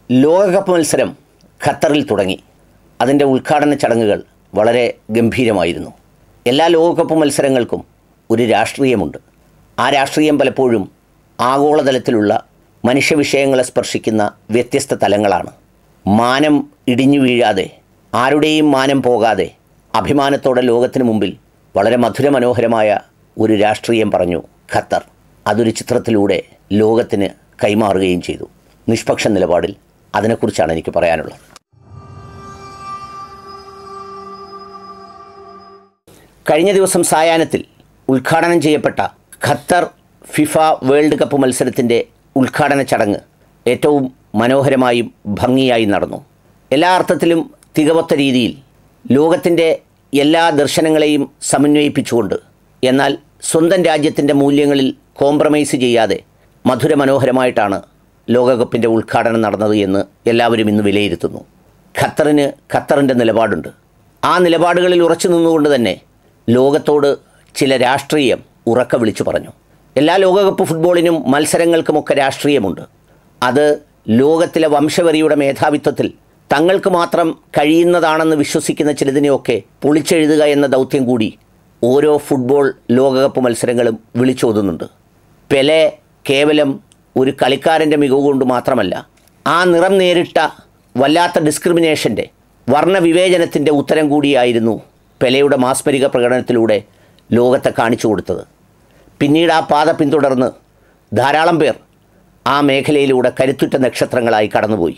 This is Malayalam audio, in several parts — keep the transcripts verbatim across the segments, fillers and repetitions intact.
ലോകകപ്പ് മത്സരം ഖത്തറിൽ തുടങ്ങി. അതിൻ്റെ ഉദ്ഘാടന ചടങ്ങുകൾ വളരെ ഗംഭീരമായിരുന്നു. എല്ലാ ലോകകപ്പ് മത്സരങ്ങൾക്കും ഒരു രാഷ്ട്രീയമുണ്ട്. ആ രാഷ്ട്രീയം പലപ്പോഴും ആഗോളതലത്തിലുള്ള മനുഷ്യവിഷയങ്ങളെ സ്പർശിക്കുന്ന വ്യത്യസ്ത തലങ്ങളാണ്. മാനം ഇടിഞ്ഞു വീഴാതെ, ആരുടെയും മാനം പോകാതെ അഭിമാനത്തോടെ ലോകത്തിന് മുമ്പിൽ വളരെ മധുരമനോഹരമായ ഒരു രാഷ്ട്രീയം പറഞ്ഞു ഖത്തർ. അതൊരു ചിത്രത്തിലൂടെ ലോകത്തിന് കൈമാറുകയും ചെയ്തു. നിഷ്പക്ഷ നിലപാടിൽ അതിനെക്കുറിച്ചാണ് എനിക്ക് പറയാനുള്ളത്. കഴിഞ്ഞ ദിവസം സായാഹ്നത്തിൽ ഉദ്ഘാടനം ചെയ്യപ്പെട്ട ഖത്തർ ഫിഫ വേൾഡ് കപ്പ് മത്സരത്തിൻ്റെ ഉദ്ഘാടന ചടങ്ങ് ഏറ്റവും മനോഹരമായും ഭംഗിയായി നടന്നു. എല്ലാ അർത്ഥത്തിലും തികവൊത്ത രീതിയിൽ ലോകത്തിൻ്റെ എല്ലാ ദർശനങ്ങളെയും സമന്വയിപ്പിച്ചുകൊണ്ട്, എന്നാൽ സ്വന്തം രാജ്യത്തിൻ്റെ മൂല്യങ്ങളിൽ കോംപ്രമൈസ് ചെയ്യാതെ മധുരമനോഹരമായിട്ടാണ് ലോകകപ്പിൻ്റെ ഉദ്ഘാടനം നടന്നത് എന്ന് എല്ലാവരും ഇന്ന് വിലയിരുത്തുന്നു. ഖത്തറിന് ഖത്തറിൻ്റെ നിലപാടുണ്ട്. ആ നിലപാടുകളിൽ ഉറച്ചു നിന്നുകൊണ്ട് തന്നെ ലോകത്തോട് ചില രാഷ്ട്രീയം ഉറക്കെ വിളിച്ചു പറഞ്ഞു. എല്ലാ ലോകകപ്പ് ഫുട്ബോളിനും മത്സരങ്ങൾക്കുമൊക്കെ രാഷ്ട്രീയമുണ്ട്. അത് ലോകത്തിലെ വംശവെറിയുടെ മേധാവിത്വത്തിൽ തങ്ങൾക്ക് മാത്രം കഴിയുന്നതാണെന്ന് വിശ്വസിക്കുന്ന ചിലതിനെയൊക്കെ പൊളിച്ചെഴുതുക എന്ന ദൗത്യം കൂടി ഓരോ ഫുട്ബോൾ ലോകകപ്പ് മത്സരങ്ങളും വിളിച്ചോതുന്നുണ്ട്. പെലെ കേവലം ഒരു കളിക്കാരൻ്റെ മികവ് കൊണ്ട് മാത്രമല്ല, ആ നിറം നേരിട്ട വല്ലാത്ത ഡിസ്ക്രിമിനേഷൻ്റെ, വർണ്ണവിവേചനത്തിൻ്റെ ഉത്തരം കൂടിയായിരുന്നു പെലെയുടെ മാസ്മരിക പ്രകടനത്തിലൂടെ ലോകത്തെ കാണിച്ചു കൊടുത്തത്. പിന്നീട് ആ പാത പിന്തുടർന്ന് ധാരാളം പേർ ആ മേഖലയിലൂടെ കരുത്തുറ്റ നക്ഷത്രങ്ങളായി കടന്നുപോയി.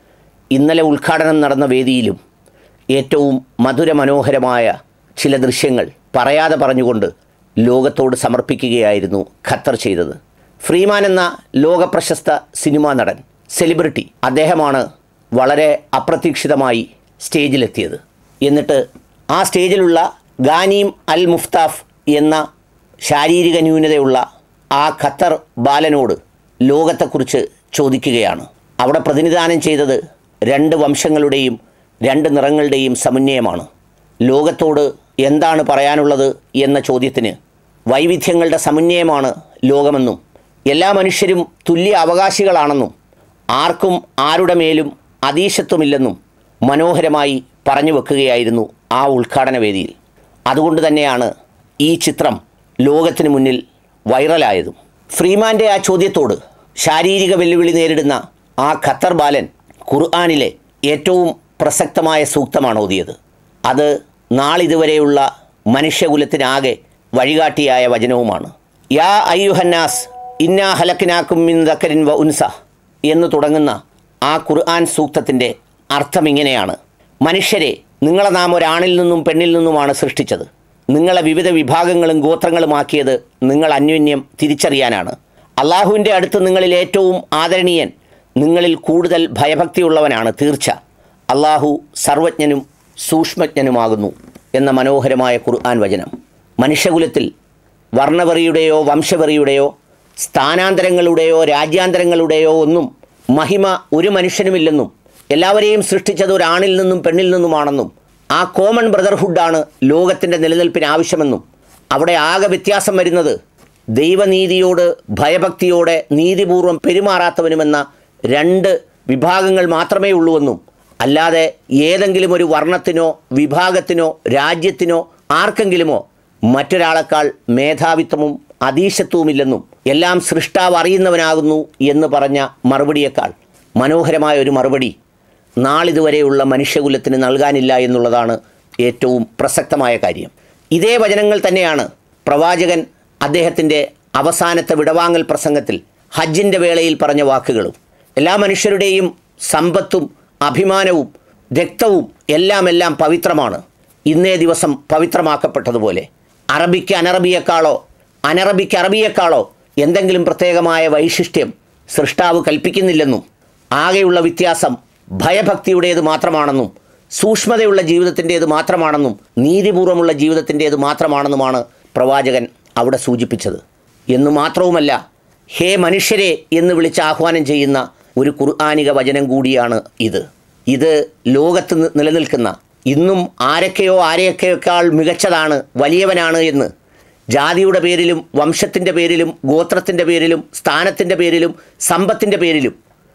ഇന്നലെ ഉദ്ഘാടനം നടന്ന വേദിയിലും ഏറ്റവും മധുരമനോഹരമായ ചില ദൃശ്യങ്ങൾ പറയാതെ പറഞ്ഞുകൊണ്ട് ലോകത്തോട് സമർപ്പിക്കുകയായിരുന്നു ഖത്തർ ചെയ്തത്. ഫ്രീമാൻ എന്ന ലോകപ്രശസ്ത സിനിമാ നടൻ, സെലിബ്രിറ്റി, അദ്ദേഹമാണ് വളരെ അപ്രതീക്ഷിതമായി സ്റ്റേജിലെത്തിയത്. എന്നിട്ട് ആ സ്റ്റേജിലുള്ള ഗാനീം അൽ മുഫ്താഫ് എന്ന ശാരീരിക ന്യൂനതയുള്ള ആ ഖത്തർ ബാലനോട് ലോകത്തെക്കുറിച്ച് ചോദിക്കുകയാണ്. അവിടെ പ്രതിനിധാനം ചെയ്തത് രണ്ട് വംശങ്ങളുടെയും രണ്ട് നിറങ്ങളുടെയും സമന്വയമാണ്. ലോകത്തോട് എന്താണ് പറയാനുള്ളത് എന്ന ചോദ്യത്തിന് വൈവിധ്യങ്ങളുടെ സമന്വയമാണ് ലോകമെന്നും എല്ലാ മനുഷ്യരും തുല്യ അവകാശികളാണെന്നും ആർക്കും ആരുടെ മേലും അതീശത്വമില്ലെന്നും മനോഹരമായി പറഞ്ഞു വെക്കുകയായിരുന്നു ആ ഉദ്ഘാടന വേദിയിൽ. അതുകൊണ്ട് തന്നെയാണ് ഈ ചിത്രം ലോകത്തിന് മുന്നിൽ വൈറലായതും. ഫ്രീമാൻ്റെ ആ ചോദ്യത്തോട് ശാരീരിക വെല്ലുവിളി നേരിടുന്ന ആ ഖത്തർ ബാലൻ ഖുർആനിലെ ഏറ്റവും പ്രസക്തമായ സൂക്തമാണ് ഓതിയത്. അത് നാളിതുവരെയുള്ള മനുഷ്യകുലത്തിനാകെ വഴികാട്ടിയായ വചനവുമാണ്. യാ അയ്യുഹന്നാസ് ഇന്നാ ഹലക്കിനാക്കും മിൻ ദക്കരിൻ വ ഉൻസ എന്ന് തുടങ്ങുന്ന ആ ഖുർആൻ സൂക്തത്തിൻ്റെ അർത്ഥം ഇങ്ങനെയാണ്: മനുഷ്യരെ, നിങ്ങളെ നാം ഒരാണിൽ നിന്നും പെണ്ണിൽ നിന്നുമാണ് സൃഷ്ടിച്ചത്. നിങ്ങളെ വിവിധ വിഭാഗങ്ങളും ഗോത്രങ്ങളുമാക്കിയത് നിങ്ങൾ അന്യോന്യം തിരിച്ചറിയാനാണ്. അള്ളാഹുവിൻ്റെ അടുത്ത് നിങ്ങളിൽ ഏറ്റവും ആദരണീയൻ നിങ്ങളിൽ കൂടുതൽ ഭയഭക്തിയുള്ളവനാണ്. തീർച്ച അള്ളാഹു സർവജ്ഞനും സൂക്ഷ്മജ്ഞനുമാകുന്നു എന്ന മനോഹരമായ ഖുർആൻ വചനം മനുഷ്യകുലത്തിൽ വർണ്ണവെറിയുടെയോ വംശവെറിയുടെയോ സ്ഥാനാന്തരങ്ങളുടെയോ രാജ്യാന്തരങ്ങളുടെയോ ഒന്നും മഹിമ ഒരു മനുഷ്യനുമില്ലെന്നും എല്ലാവരെയും സൃഷ്ടിച്ചത് ഒരാണിൽ നിന്നും പെണ്ണിൽ നിന്നുമാണെന്നും ആ കോമൺ ബ്രദർഹുഡാണ് ലോകത്തിൻ്റെ നിലനിൽപ്പിന് ആവശ്യമെന്നും അവിടെ ആകെ വ്യത്യാസം വരുന്നത് ദൈവനീതിയോട് ഭയഭക്തിയോടെ നീതിപൂർവം പെരുമാറാത്തവനുമെന്ന രണ്ട് വിഭാഗങ്ങൾ മാത്രമേ ഉള്ളൂവെന്നും അല്ലാതെ ഏതെങ്കിലും ഒരു വർണ്ണത്തിനോ വിഭാഗത്തിനോ രാജ്യത്തിനോ ആർക്കെങ്കിലുമോ മറ്റൊരാളെക്കാൾ മേധാവിത്വവും അതീശത്വവുമില്ലെന്നും എല്ലാം സൃഷ്ടാവ് അറിയുന്നവനാകുന്നു എന്ന് പറഞ്ഞ മറുപടിയേക്കാൾ മനോഹരമായ ഒരു മറുപടി നാളിതുവരെയുള്ള മനുഷ്യകുലത്തിന് നൽകാനില്ല എന്നുള്ളതാണ് ഏറ്റവും പ്രസക്തമായ കാര്യം. ഇതേ വചനങ്ങൾ തന്നെയാണ് പ്രവാചകൻ അദ്ദേഹത്തിൻ്റെ അവസാനത്തെ വിടവാങ്ങൽ പ്രസംഗത്തിൽ ഹജ്ജിൻ്റെ വേളയിൽ പറഞ്ഞ വാക്കുകളും. എല്ലാ മനുഷ്യരുടെയും സമ്പത്തും അഭിമാനവും രക്തവും എല്ലാം എല്ലാം പവിത്രമാണ്. ഇന്നേ ദിവസം പവിത്രമാക്കപ്പെട്ടതുപോലെ അറബിക്ക് അനറബിയേക്കാളോ അനറബിക്ക് അറബിയേക്കാളോ എന്തെങ്കിലും പ്രത്യേകമായ വൈശിഷ്ട്യം സൃഷ്ടാവ് കൽപ്പിക്കുന്നില്ലെന്നും ആകെയുള്ള വ്യത്യാസം ഭയഭക്തിയുടേത് മാത്രമാണെന്നും സൂക്ഷ്മതയുള്ള ജീവിതത്തിൻ്റേത് മാത്രമാണെന്നും നീതിപൂർവമുള്ള ജീവിതത്തിൻ്റേത് മാത്രമാണെന്നുമാണ് പ്രവാചകൻ അവിടെ സൂചിപ്പിച്ചത്. എന്നു മാത്രവുമല്ല, ഹേ മനുഷ്യരെ എന്ന് വിളിച്ച് ആഹ്വാനം ചെയ്യുന്ന ഒരു ഖുർആനിക വചനം കൂടിയാണ് ഇത്. ഇത് ലോകത്ത് നിലനിൽക്കുന്ന ഇന്നും ആരൊക്കെയോ ആരെയൊക്കെയേക്കാൾ മികച്ചതാണ്, വലിയവനാണ് എന്ന് ജാതിയുടെ പേരിലും വംശത്തിൻ്റെ പേരിലും ഗോത്രത്തിൻ്റെ പേരിലും സ്ഥാനത്തിൻ്റെ പേരിലും സമ്പത്തിൻ്റെ പേരിലും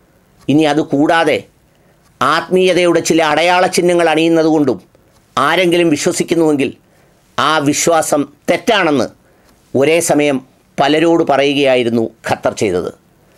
ഇനി അതുകൂടാതെ ആത്മീയതയുടെ ചില അടയാള ചിഹ്നങ്ങൾ അണിയുന്നതുകൊണ്ടും ആരെങ്കിലും വിശ്വസിക്കുന്നുവെങ്കിൽ ആ വിശ്വാസം തെറ്റാണെന്ന് ഒരേ സമയം പലരോട് പറയുകയായിരുന്നു ഖത്തർ ചെയ്തത്.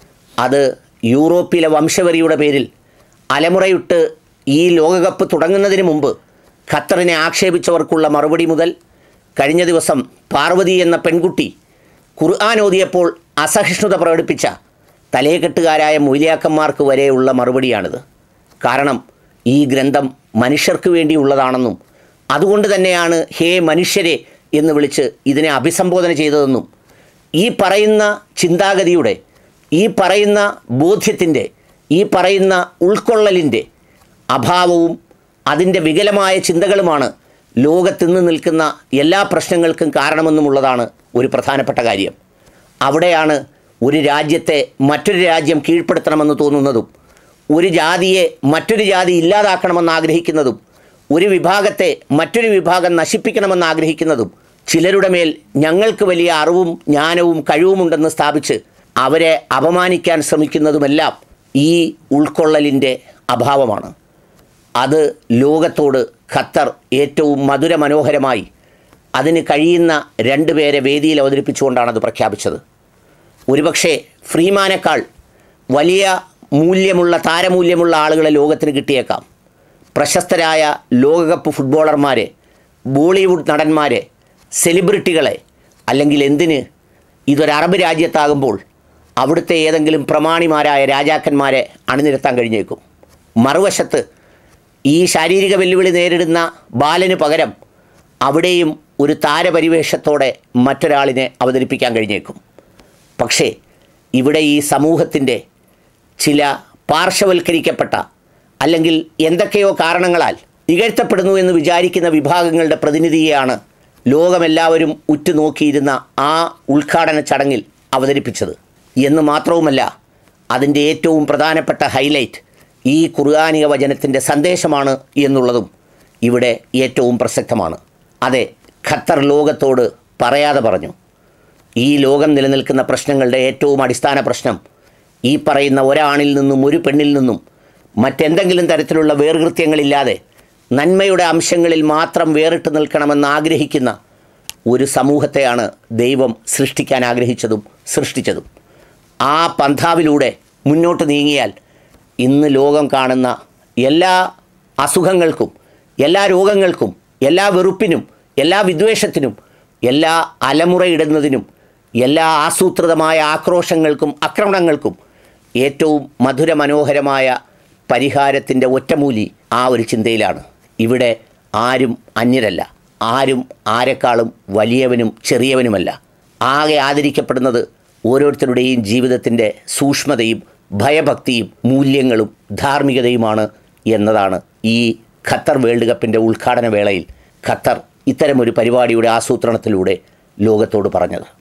അത് യൂറോപ്പിലെ വംശവെറിയുടെ പേരിൽ അലമുറയിട്ട് ഈ ലോകകപ്പ് തുടങ്ങുന്നതിന് മുമ്പ് ഖത്തറിനെ ആക്ഷേപിച്ചവർക്കുള്ള മറുപടി മുതൽ കഴിഞ്ഞ ദിവസം പാർവതി എന്ന പെൺകുട്ടി ഖുർആൻ ഓതിയപ്പോൾ അസഹിഷ്ണുത പ്രകടിപ്പിച്ച തലേകെട്ടുകാരായ മൊയ്ലിയാക്കന്മാർക്ക് വരെയുള്ള മറുപടിയാണിത്. കാരണം ഈ ഗ്രന്ഥം മനുഷ്യർക്ക് വേണ്ടിയുള്ളതാണെന്നും അതുകൊണ്ട് തന്നെയാണ് ഹേ മനുഷ്യരെ എന്ന് വിളിച്ച് ഇതിനെ അഭിസംബോധന ചെയ്തതെന്നും ഈ പറയുന്ന ചിന്താഗതിയുടെ, ഈ പറയുന്ന ബോധ്യത്തിൻ്റെ, ഈ പറയുന്ന ഉൾക്കൊള്ളലിൻ്റെ അഭാവവും അതിൻ്റെ വികലമായ ചിന്തകളുമാണ് ലോകത്തിന്ന് നിൽക്കുന്ന എല്ലാ പ്രശ്നങ്ങൾക്കും കാരണമെന്നുമുള്ളതാണ് ഒരു പ്രധാനപ്പെട്ട കാര്യം. അവിടെയാണ് ഒരു രാജ്യത്തെ മറ്റൊരു രാജ്യം കീഴ്പ്പെടുത്തണമെന്ന് തോന്നുന്നതും, ഒരു ജാതിയെ മറ്റൊരു ജാതി ഇല്ലാതാക്കണമെന്ന് ആഗ്രഹിക്കുന്നതും, ഒരു വിഭാഗത്തെ മറ്റൊരു വിഭാഗം നശിപ്പിക്കണമെന്ന് ആഗ്രഹിക്കുന്നതും, ചിലരുടെ മേൽ ഞങ്ങൾക്ക് വലിയ അറിവും ജ്ഞാനവും കഴിവുമുണ്ടെന്ന് സ്ഥാപിച്ച് അവരെ അപമാനിക്കാൻ ശ്രമിക്കുന്നതുമെല്ലാം ഈ ഉൾക്കൊള്ളലിൻ്റെ അഭാവമാണ്. അത് ലോകത്തോട് ഖത്തർ ഏറ്റവും മധുരമനോഹരമായി അതിന് കഴിയുന്ന രണ്ട് പേരെ വേദിയിൽ അവതരിപ്പിച്ചുകൊണ്ടാണ് അത് പ്രഖ്യാപിച്ചത്. ഒരുപക്ഷെ ഫ്രീമാനേക്കാൾ വലിയ മൂല്യമുള്ള, താരമൂല്യമുള്ള ആളുകളെ ലോകത്തിന് കിട്ടിയേക്കാം. പ്രശസ്തരായ ലോകകപ്പ് ഫുട്ബോളർമാരെ, ബോളിവുഡ് നടന്മാരെ, സെലിബ്രിറ്റികളെ, അല്ലെങ്കിൽ എന്തിന് ഇതൊരു അറബ് രാജ്യത്താകുമ്പോൾ അവിടുത്തെ ഏതെങ്കിലും പ്രമാണിമാരായ രാജാക്കന്മാരെ അണിനിരത്താൻ കഴിഞ്ഞേക്കും. മറുവശത്ത് ഈ ശാരീരിക വെല്ലുവിളി നേരിടുന്ന ബാലന് പകരം അവിടെയും ഒരു താരപരിവേഷത്തോടെ മറ്റൊരാളിനെ അവതരിപ്പിക്കാൻ കഴിഞ്ഞേക്കും. പക്ഷേ ഇവിടെ ഈ സമൂഹത്തിൻ്റെ ചില പാർശ്വവൽക്കരിക്കപ്പെട്ട, അല്ലെങ്കിൽ എന്തൊക്കെയോ കാരണങ്ങളാൽ ഇകഴ്ത്തപ്പെടുന്നു എന്ന് വിചാരിക്കുന്ന വിഭാഗങ്ങളുടെ പ്രതിനിധിയെയാണ് ലോകമെല്ലാവരും ഉറ്റുനോക്കിയിരുന്ന ആ ഉദ്ഘാടന ചടങ്ങിൽ അവതരിപ്പിച്ചത് എന്ന് മാത്രവുമല്ല, അതിൻ്റെ ഏറ്റവും പ്രധാനപ്പെട്ട ഹൈലൈറ്റ് ഈ ഖുർആനിക വചനത്തിൻ്റെ സന്ദേശമാണ് എന്നുള്ളതും ഇവിടെ ഏറ്റവും പ്രസക്തമാണ്. അതെ, ഖത്തർ ലോകത്തോട് പറയാതെ പറഞ്ഞു. ഈ ലോകം നിലനിൽക്കുന്ന പ്രശ്നങ്ങളുടെ ഏറ്റവും അടിസ്ഥാന പ്രശ്നം ഈ പറയുന്ന ഒരാണിൽ നിന്നും ഒരു പെണ്ണിൽ നിന്നും മറ്റെന്തെങ്കിലും തരത്തിലുള്ള വേർകൃത്യങ്ങളില്ലാതെ നന്മയുടെ അംശങ്ങളിൽ മാത്രം വേറിട്ട് നിൽക്കണമെന്ന് ആഗ്രഹിക്കുന്ന ഒരു സമൂഹത്തെയാണ് ദൈവം സൃഷ്ടിക്കാൻ ആഗ്രഹിച്ചതും സൃഷ്ടിച്ചതും. ആ പന്ഥാവിലൂടെ മുന്നോട്ട് നീങ്ങിയാൽ ഇന്ന് ലോകം കാണുന്ന എല്ലാ അസുഖങ്ങൾക്കും, എല്ലാ രോഗങ്ങൾക്കും, എല്ലാ വെറുപ്പിനും, എല്ലാ വിദ്വേഷത്തിനും, എല്ലാ അലമുറയിടുന്നതിനും, എല്ലാ ആസൂത്രിതമായ ആക്രോശങ്ങൾക്കും ആക്രമണങ്ങൾക്കും ഏറ്റവും മധുരമനോഹരമായ പരിഹാരത്തിൻ്റെ ഒറ്റമൂലി ആ ഒരു ചിന്തയിലാണ്. ഇവിടെ ആരും അന്യരല്ല, ആരും ആരെക്കാളും വലിയവനും ചെറിയവനുമല്ല. ആകെ ആദരിക്കപ്പെടുന്നത് ഓരോരുത്തരുടെയും ജീവിതത്തിൻ്റെ സൂക്ഷ്മതയും ഭയഭക്തിയും മൂല്യങ്ങളും ധാർമ്മികതയുമാണ് എന്നതാണ് ഈ ഖത്തർ വേൾഡ് കപ്പിൻ്റെ ഉദ്ഘാടന വേളയിൽ ഖത്തർ ഇത്തരമൊരു പരിപാടിയുടെ ആസൂത്രണത്തിലൂടെ ലോകത്തോട് പറഞ്ഞത്.